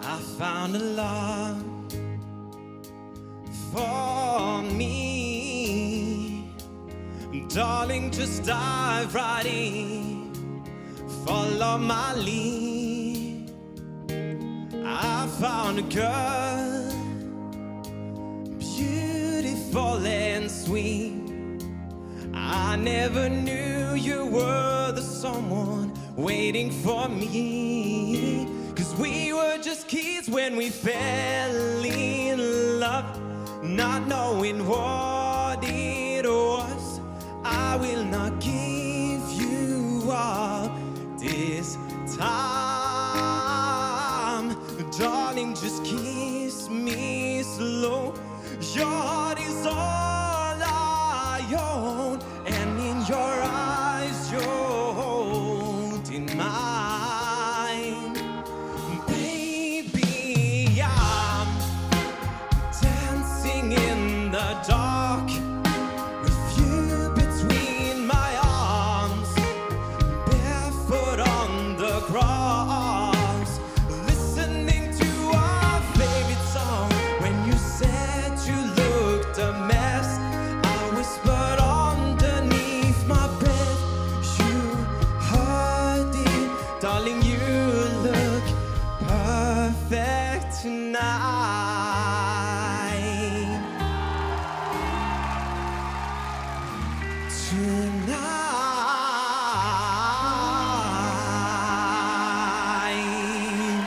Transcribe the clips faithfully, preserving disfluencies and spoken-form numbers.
I found a love for me. Darling, just dive right in. Follow my lead. I found a girl, beautiful and sweet. I never knew you were the someone waiting for me. Cause we were just kids when we fell in love, not knowing what it was. I will not give you up this time. Darling, just kiss me slow. Your heart is all I own, and in your eyes you're holding mine. Baby, I'm dancing in the dark with you between my arms, barefoot on the grass, listening to our favorite song. When you said you looked a mess, I whispered underneath my breath, you heard it. Darling, you look perfect tonight. Tonight.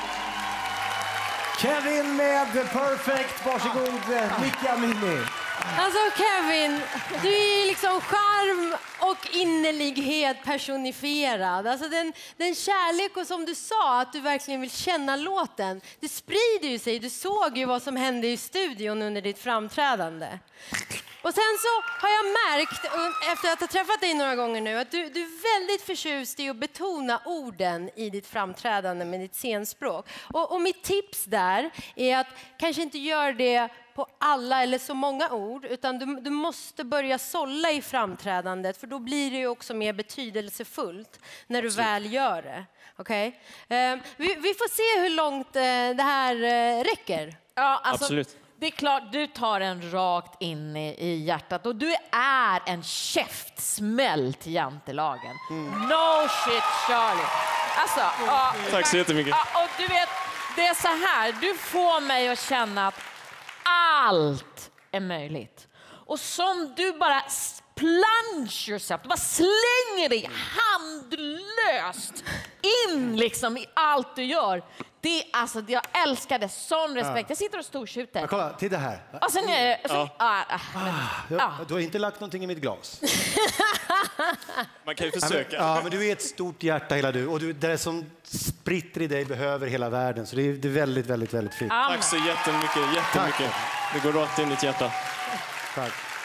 Kevin med The Perfect. Varsågod, Micke Amini. Alltså Kevin, du är liksom charm och innerlighet personifierad. Alltså den, den kärlek och som du sa, att du verkligen vill känna låten. Det sprider ju sig. Du såg ju vad som hände i studion under ditt framträdande. Och sen så har jag märkt, efter att ha träffat dig några gånger nu, att du, du är väldigt förtjust i att betona orden i ditt framträdande med ditt scenspråk. Och, och mitt tips där är att kanske inte gör det på alla eller så många ord, utan du, du måste börja sålla i framträdandet, för då blir det ju också mer betydelsefullt när du Absolut. väl gör det. Okay? Eh, vi, vi får se hur långt eh, det här eh, räcker. Ja, alltså, Absolut. Det är klart, du tar en rakt in i, i hjärtat och du är en käftsmäll till jantelagen. Mm. No shit, Charlie. Alltså, ja, Tack så jättemycket. Ja, och du vet, det är så här, du får mig att känna att allt är möjligt. Och som du bara plunge yourself, du bara slänger dig handlöst in liksom i allt du gör. Det, alltså, jag älskar det, sån respekt. Ja. Jag sitter och storskjuter. Men kolla, titta här. Och sen är det... Ja. Ah, ah, men, ah. Du har inte lagt någonting i mitt glas. Man kan ju försöka. Ja, men du är ett stort hjärta hela du. Och du, det som spritter i dig behöver hela världen. Så det är, det är väldigt, väldigt, väldigt fint. Tack så jättemycket, jättemycket. Tack. Det går rakt in i ditt hjärta. Tack.